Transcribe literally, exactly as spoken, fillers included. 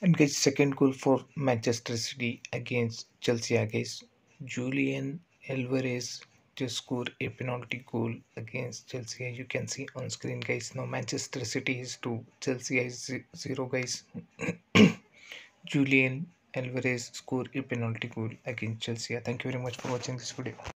And guys, second goal for Manchester City against Chelsea, guys. Julian Alvarez to score a penalty goal against Chelsea. You can see on screen, guys. Now Manchester City is two, Chelsea is zero, guys. Julian Alvarez score a penalty goal against Chelsea. Thank you very much for watching this video.